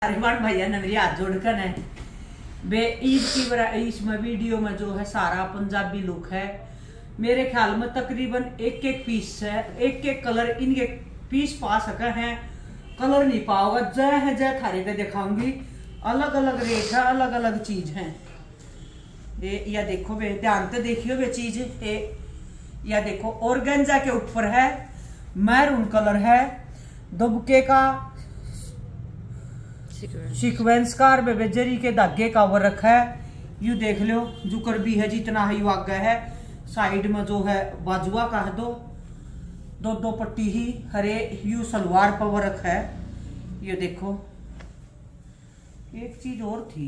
हरिवान भैया ने मेरी हाथ जोड़कर है बे ईद की इसमें वीडियो में जो है सारा पंजाबी लुक है। मेरे ख्याल में तकरीबन एक एक पीस है, एक एक कलर इनके पीस पा सके हैं, कलर नहीं पाओगा। जय है जय थारे पे दिखाऊंगी, अलग अलग रेट है, अलग अलग चीज है। ये या देखो बे, ध्यान से देखियो बे चीज। या देखो ऑर्गेन्जा के ऊपर है, मैरून कलर है, दुबके का सीक्वेंस का और बेबेजरी के धागे का वर्क है। यू देख लो जुकर भी है जितना है यू आगे है। साइड में जो है बाजुआ का है दो पट्टी ही हरे यू सलवार पर वर्क है। ये देखो एक चीज और थी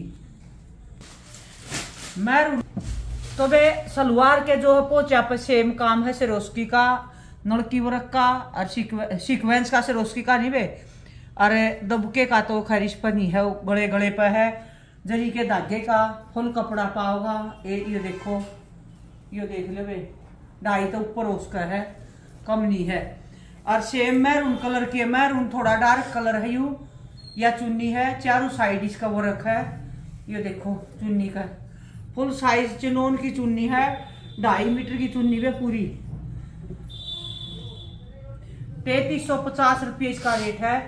मैरून तो वे सलवार के जो है पोचा पे सेम काम है, सिरोस्की का नलकी वर्क का और सीक्वेंस का, सिरोस्की का नहीं बे। अरे दबके का तो खैरिश पर नहीं है, गले गले पे है, जरी के धागे का फुल कपड़ा पाओगा। ये देखो, ये देख लो बे, ढाई तो ऊपर उसका है, कम नहीं है। और सेम मैरून कलर की, मैरून थोड़ा डार्क कलर है यू। या चुन्नी है, चारों साइड इसका वर्क है। ये देखो चुन्नी का फुल साइज चिनोन की चुन्नी है, 2.5 मीटर की चुन्नी है पूरी। 3350 रुपये इसका रेट है,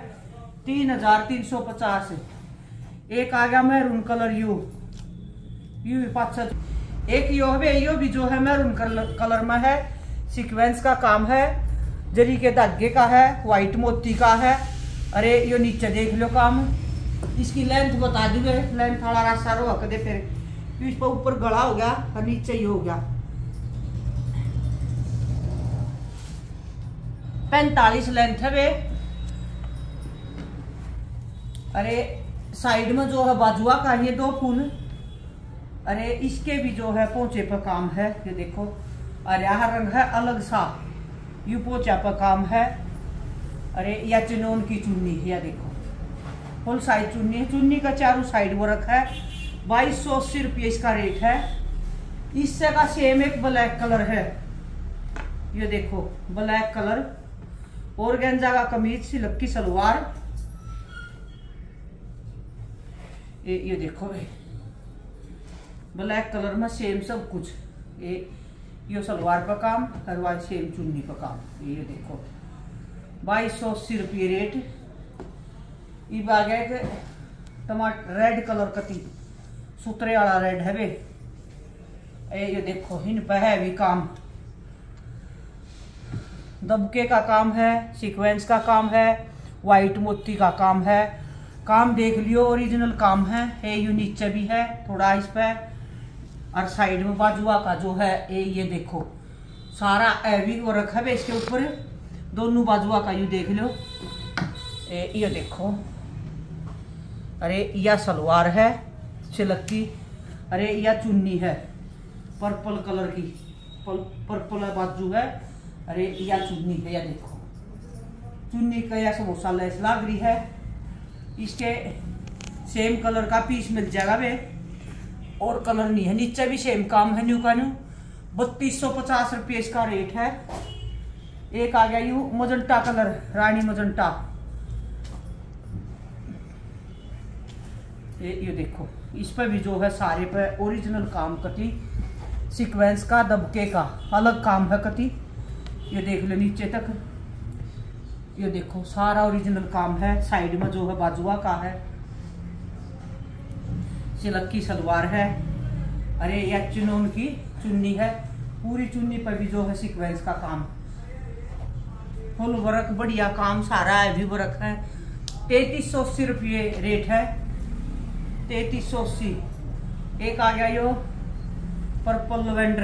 3350। एक आ गया मैरून कलर यू भी 500। एक यो भी जो है मैरून कलर में है, सीक्वेंस का काम है, जरी के धागे का है, व्हाइट मोती का है। अरे यो नीचे देख लो काम, इसकी लेंथ बता दी गए, लेंथ थोड़ा रास्ता रो दे। फिर इस पर ऊपर गला हो गया और नीचे ये हो गया। 45 लेंथ है वे। अरे साइड में जो है बाजुआ का ये 2 फूल। अरे इसके भी जो है पोंचे पर काम है। ये देखो, अरे यह रंग है अलग सा, यू पोचा पर काम है। अरे या चिनोन की चुन्नी, या देखो फुल साइज चुन्नी है, चुन्नी का चारों साइड वर्क है। 2280 रुपये इसका रेट है। इससे का सेम एक ब्लैक कलर है, ये देखो ब्लैक कलर, ऑर्गेन्जा का कमीज, सिल्क की सलवार। ये देखो भाई ब्लैक कलर में सेम सब कुछ। ये सलवार पर काम, हर सेम चुन्नी पर काम। ये देखो 2280 रुपये रेट। ये आ गया टमाटर रेड कलर कती, सुतरे वाला रेड है वे। ये देखो इन पे है भी काम, दबके का काम है, सीक्वेंस का काम है, व्हाइट मोती का काम है। काम देख लियो ओरिजिनल काम है। यू नीचे भी है थोड़ा इस पे, और साइड में बाजुआ का जो है ये देखो सारा हैवी वर्क है इसके ऊपर, दोनों बाजुआ का। यू देख लो, ये देखो। अरे यह सलवार है सिल्क की। अरे यह चुन्नी है पर्पल कलर की, पर्पल बाजू है। अरे यह चुन्नी है, यह देखो चुन्नी का यह समोसा लेस लाग रही है। इसके सेम कलर का पीस मिल जाएगा वे, और कलर नहीं है। नीचे भी सेम काम है, न्यू का न्यू। 3250 रुपये इसका रेट है। एक आ गया यू मजंटा कलर, रानी मजंटा। ये देखो इस पर भी जो है सारे पे ओरिजिनल काम कटी, सीक्वेंस का, दबके का अलग काम है कटी। ये देख लो नीचे तक, ये देखो सारा ओरिजिनल काम है। साइड में जो है बाजुआ का है, सिल्क की सलवार है। अरे यह चिनोन की चुन्नी है, पूरी चुन्नी पर भी जो है सीक्वेंस का काम, फुल वर्क, बढ़िया काम सारा है, भी वर्क है। 3380 रुपये रेट है, 3380। एक आ गया यो पर्पल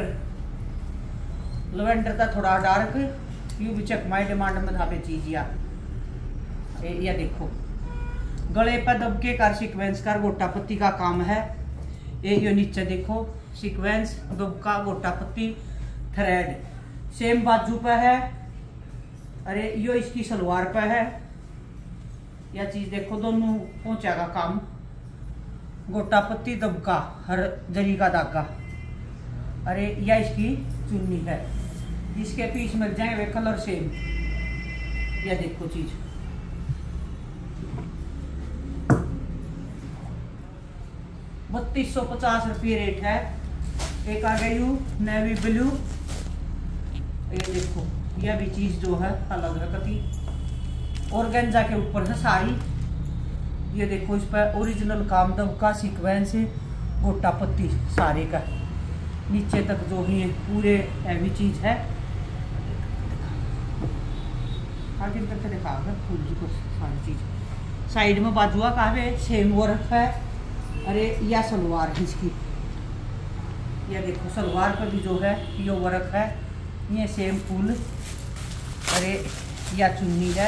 लवेंडर का थोड़ा डार्क, यू भी चेक माई डिमांड में धापे चीज। या देखो गले पर दबके का सीक्वेंस का गोटा पत्ती का काम है। ये नीचे देखो सीक्वेंस, दबका, गोटा पत्ती, थ्रेड सेम बाजू पे है। अरे यो इसकी सलवार पे है। यह चीज देखो दोनों पोंचा का काम, गोटा पत्ती, दबका, हर जरी का धागा। अरे यह इसकी चुन्नी है, इसके पीस मिल जाएंगे कलर सेम। यह देखो चीज 3250 रुपये रेट है। एक आ गया यू नेवी ब्लू, ये देखो यह भी चीज जो है अलग है कति, ऑर्गेन्जा के ऊपर है साड़ी। ये देखो इस पर ओरिजिनल कामदब का सीक्वेंस, गोटा पत्ती सारे का नीचे तक जो भी है पूरे हैवी चीज है। आगे करके दिखाओगे फूल की कुछ सारी चीज। साइड में बाजुआ का है सेम वर्क है। अरे या सलवार है इसकी, ये देखो सलवार पर भी जो है ये वर्क है, ये सेम फूल। अरे या चुन्नी है,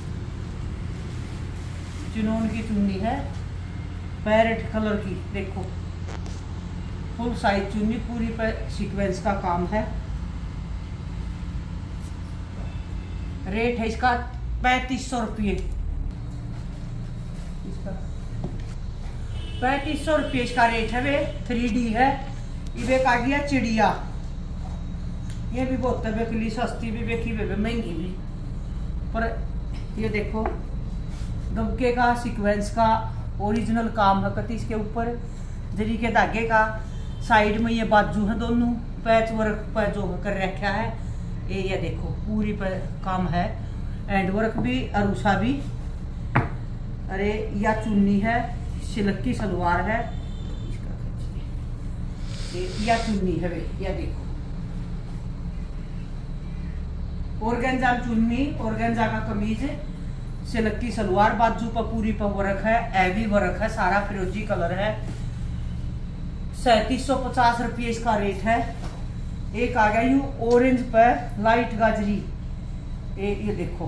चिनोन की चुन्नी है पैरेट कलर की, देखो फुल साइज चुन्नी, पूरी पर सीक्वेंस का काम है। रेट है इसका 3500 रुपये। 3500 रुपये इसका रेट है वे। 3D है। ये आ गया चिड़िया, ये भी बहुत बेकली सस्ती भी बेकी वे महंगी भी, पर ये देखो दबके का सीक्वेंस का ओरिजिनल काम है कति इसके ऊपर, जरी के धागे का। साइड में ये बाजू है दोनों, पैच वर्क पर जो कर रखा है ये देखो पूरी पर काम है, एंड वर्क भी अरूसा भी। अरे या चुन्नी है, सिल्क की सलवार है, या चुन्नी है वे, या देखो ऑर्गेन्जा चुन्नी, ऑर्गेन्जा का कमीज, सिल्क की सलवार, बाजू पर पूरी पर वर्क है, हैवी वर्क है सारा, फिरोजी कलर है। 3750 रुपये इसका रेट है। एक आ गया यू ऑरेंज पर लाइट गाजरी, ये देखो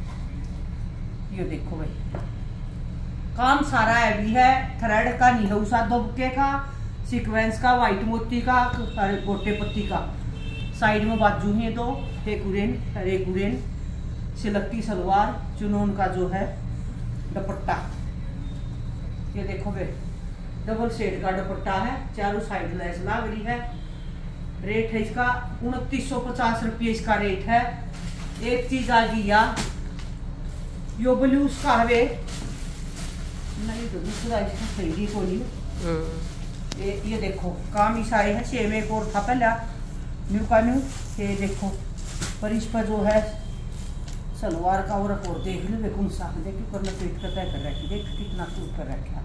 भाई काम सारा हैवी है, थ्रेड का नहीं है उसा, दुबके का सीक्वेंस का, व्हाइट मोती का, गोटे पत्ती का। साइड में बाजू है दो, एक उरेन, सिल्क की सलवार, चुनून का जो है दुपट्टा, ये देखो बे डबल शेड का दुपट्टा है, चारों साइड लेस लग रही है। रेट है इसका 2950 रुपये इसका रेट है। एक चीज आ गई या यो ब्लूज का है नहीं तो दूसरा इसका सही को नहीं। ये देखो काम इसाए है, सेम एक और था पहला न्यू का न्यू, ये देखो पर इस पर जो है सलवार का और देख लो देखो साथ देखो करना पेट का तय कर रखी, देख कितना सूट कर रखा।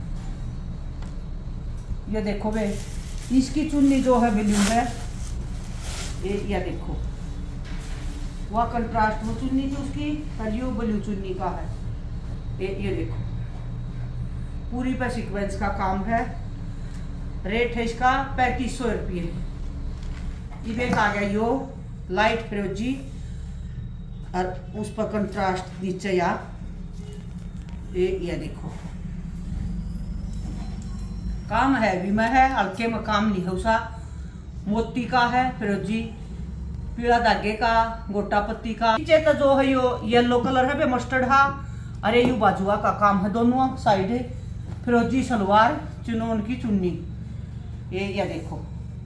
ये देखो बे इसकी चुन्नी जो है ब्लू है, ये देखो वह कंट्रास्ट वो चुन्नी थी उसकी, और ये ब्लू चुन्नी का है। ये देखो पूरी पर सीक्वेंस का काम है। रेट है इसका 3500 रुपये। इबे आ गया यो लाइट फिरोजी और उस पर कंट्रास्ट नीचे या ये देखो काम है भी में है, हल्के में काम नहीं है उसा, मोती का है फिरोजी, पीला धागे का, गोटा पत्ती का। नीचे तो जो है यो येलो कलर है बे मस्टर्ड हा। अरे यू बाजुआ का काम है दोनों साइड, फिरोजी सलवार, चुनोन की चुन्नी, ये देखो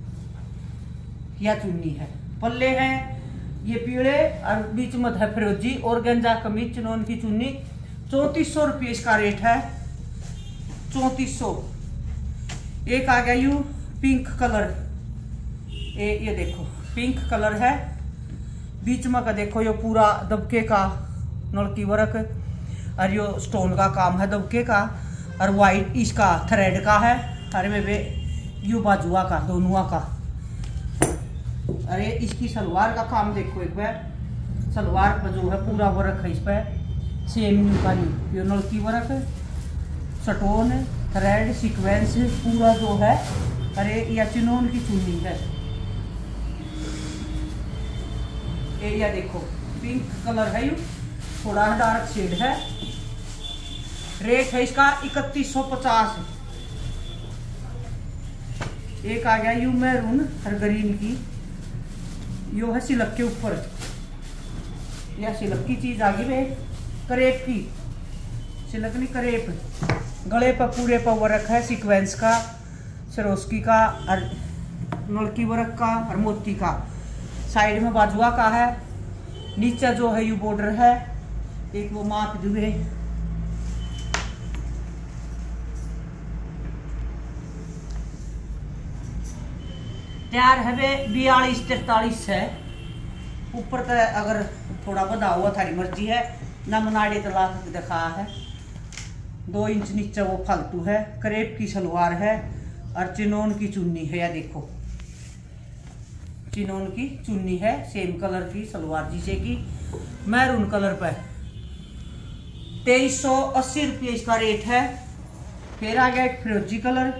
या चुन्नी है, पल्ले हैं ये पीले और बीच में है फिरोजी, ऑर्गेन्जा कमीज, चुनोन की चुन्नी। 3400 रुपये इसका रेट है, 3400। एक आ गया यू पिंक कलर, ये देखो पिंक कलर है, बीच में का देखो यो पूरा दबके का नलकी वर्क और यो स्टोन का काम है दबके का, और वाइट इसका थ्रेड का है, अरे में वे यू बाजुआ का दोनों का। अरे इसकी सलवार का काम देखो एक बार, सलवार पर जो है पूरा वर्क है इस पर, सेम न्यू का न्यू, यो नलकी वर्क, स्टोन, थ्रेड, सीक्वेंस पूरा जो है। अरे या चिनोन की चुन्नी है, ये देखो पिंक कलर है, यू थोड़ा डार्क शेड है। रेट है इसका 3150। एक आ गया यू मैरून और ग्रीन की, यो है सिल्क के ऊपर, या सिल्क की चीज आ गई वे, करेप की, सिल्क नहीं करेप, गले पर पूरे पर वर्क है सीक्वेंस का, सरोस्की का और नलकी वर्क का और मोती का। साइड में बाजुआ का है, नीचे जो है यू बॉर्डर है, एक वो माप दुए। तैयार है वे 42-43 है। ऊपर तो अगर थोड़ा बढ़ा हुआ थारी मर्जी है ना, मनाड़े तलाक दिखा है। 2 इंच नीचे वो फालतू है। क्रेप की सलवार है और चिनोन की चुन्नी है। या देखो चिनोन की चुन्नी है, सेम कलर की सलवार जिसे की मैरून कलर पर 2380 रुपये इसका रेट है। फिर आ गया एक फिरोजी कलर,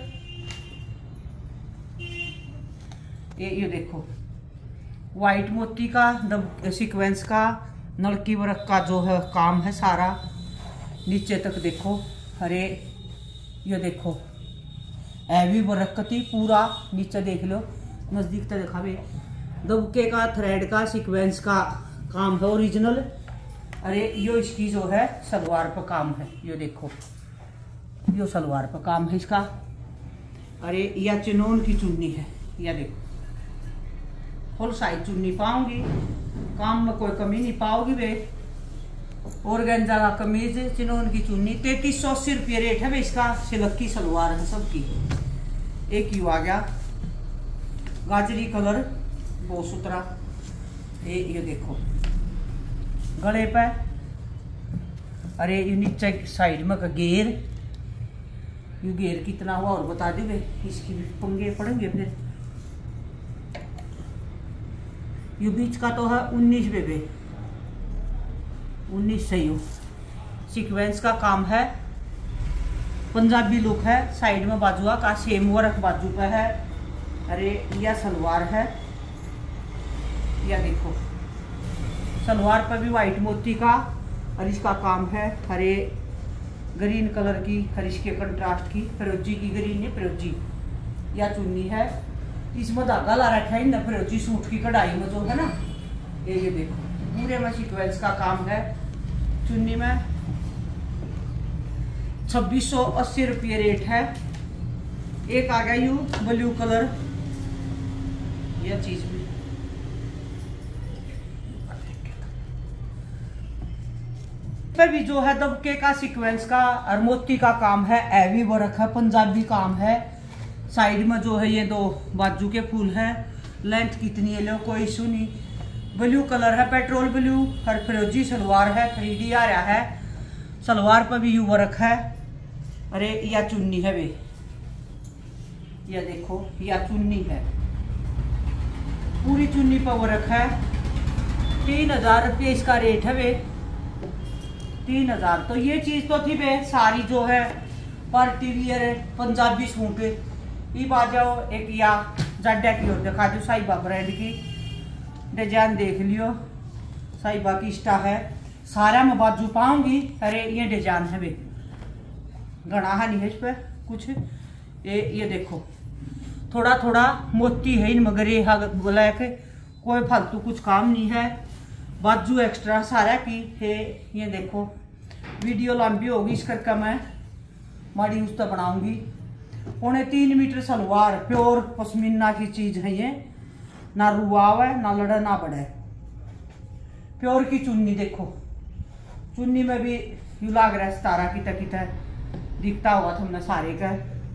ये देखो वाइट मोती का सीक्वेंस का नलकी वर्क का जो है काम है सारा, नीचे तक देखो। अरे ये देखो हैवी वर्क कती पूरा नीचे देख लो, नजदीक तक देखा भी दबके का थ्रेड का सीक्वेंस का काम है ओरिजिनल। अरे यो इसकी जो है सलवार पर काम है, ये देखो यो सलवार पर काम है इसका। अरे या चिनोन की चुन्नी है, या देखो फुल साइज चुन्नी पाऊंगी, काम में कोई कमी नहीं पाओगी वे। ऑर्गेन्जा का कमीज, चिनोन की चुन्नी 3380 रुपये रेट है वे इसका। सिल्क की सलवार है सबकी। एक यू आ गया गाजरी कलर, बहुत सुथरा। ये देखो गले पे, अरे ये नीचे साइड में का घेर, ये घेर कितना हुआ और बता दे वे, इसकी भी पंगे पड़ेंगे फिर। ये बीच का तो है 19 बेबे, 19 सही हो। सीक्वेंस का काम है, पंजाबी लुक है। साइड में बाजुआ का सेम वर्क बाजू पे है। अरे यह सलवार है, या देखो सलवार पर भी वाइट मोती का और इसका काम है। हरे ग्रीन कलर की और इसके कंट्रास्ट की फिरोजी की, ग्रीन है फिरोजी। या चुन्नी है, इसमें धागा ला रखा है ना फिरोजी सूट की कढ़ाई में जो है ना। ये देखो पूरे में सीक्वेंस का काम है। चुन्नी में 2680 रुपये रेट है। एक आ गया यू ब्लू कलर, यह चीज भी पे भी जो है दबके का सीक्वेंस का और मोती का काम है। हैवी वर्क है, पंजाबी काम है। साइड में जो है ये 2 बाजू के फूल हैं। लेंथ कितनी है लो कोई इशू नहीं। ब्लू कलर है, पेट्रोल ब्लू और फिरोजी सलवार है। 3D आ रहा है। सलवार पर भी यू वर्क है। अरे या चुन्नी है वे, या देखो या चुन्नी है, पूरी चुन्नी पर वर्क है। 3000 रुपये इसका रेट है वे, 3000। तो ये चीज तो थी वे सारी जो है पार्टी वियर पंजाबी सूट। ये आ जाओ एक या जाडा की ओर दिखा दो, साहिबा ब्रांड की डिजाइन देख लियो। साहिबा की स्टा है, सारा में बाजू पाऊंगी। अरे ये डिजाइन है वे, घना है नहीं है इस पे कुछ। ये देखो थोड़ा थोड़ा मोती है इन मगर ये ब्लैक, कोई फालतू कुछ काम नहीं है। बाजू एक्स्ट्रा सारा की है। ये देखो वीडियो लंबी होगी इस करके मैं माड़ी उस तक बनाऊंगी। 3.25 मीटर सलवार, प्योर पश्मीना की चीज है ये, ना रुआव है ना लड़ा ना बड़ा है। प्योर की चुन्नी देखो, चुन्नी में भी यू लाग रहा है 17 की तक दिखता होगा तुमने सारे का।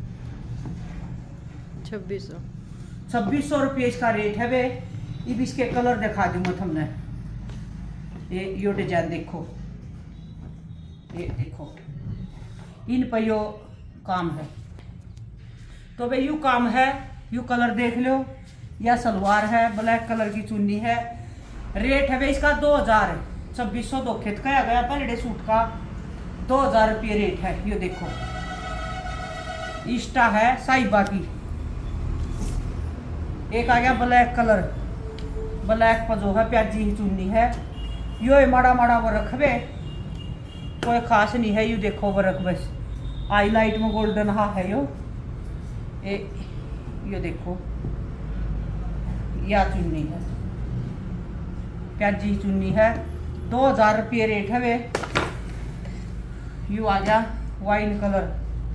2600 रुपये इसका रेट है वे। अब इसके कलर दिखा दूंगा तुमने। यो डिजाइन देखो, ये देखो इन पर यो काम है। तो भाई यू काम है, यू कलर देख लो। यह सलवार है, ब्लैक कलर की चुन्नी है। रेट है भाई इसका 2000 है। 2600 धोखेत कहा गया था रेडे सूट का, 2000 रुपये रेट है। ये देखो इस्टा है साहिबा की। एक आ गया ब्लैक कलर, ब्लैक पर जो है प्याजी ही चुन्नी है। यो माड़ा माड़ा वर्क है, कोई खास नहीं है। यू देखो वर्क बस हाईलाइट में गोल्डन हा है यो। ये देखो या चुन्नी है, प्याजी चुन्नी है। 2000 रुपये रेट है वे। यू आ जा वाइन कलर,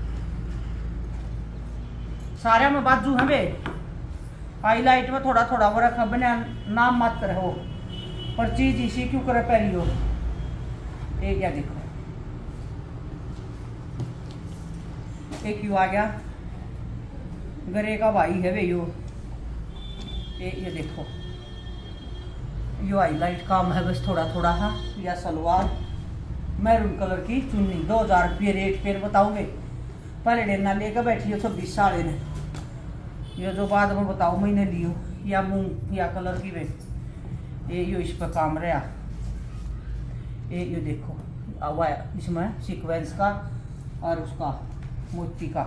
सारे में बाजू है वे। हाईलाइट में थोड़ा थोड़ा वर्क है, बने नाम मात्र हो पर चीज इसी क्यों करे पहली हो। या देखो एक यू आ गया गरे का भाई है वे। यो ये देखो, यो हाईलाइट काम है बस थोड़ा थोड़ा है। या सलवार मैरून कलर की चुन्नी, 2000 रुपये रेट फिर बताओगे। पहले डेना लेकर बैठी हो 26 साढ़े ने, ये जो बाद में बताओ मैंने लियो। या मूंग या कलर की वे, ये यो इस पर काम रहा। ये देखो हुआ इसमें सीक्वेंस का और उसका मोती का,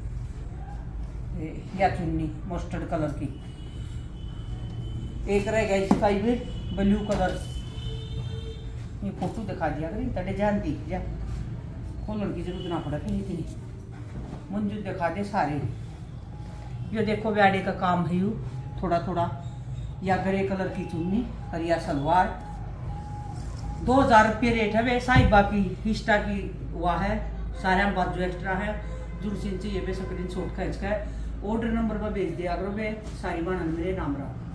या चुन्नी मस्टर्ड कलर की। एक रह गया इसका ये ब्लू कलर, ये फोटो दिखा दिया करी तड़े जानती जा, खोलने की जरूरत ना पड़ा फिर इतनी मंजूर दिखा दे सारे। ये देखो ब्याडे का काम है यू थोड़ा थोड़ा। या ग्रे कलर की चुन्नी और या सलवार, 2000 रुपये रेट है वे। साहिबा की हिस्टा की हुआ है, सारे बात जो एक्स्ट्रा है जुड़ सिंह चाहिए वे स्क्रीन शॉट खींच कर ऑर्डर नंबर पर भेज दिया करो वे। सारी बान मेरे नाम रहा।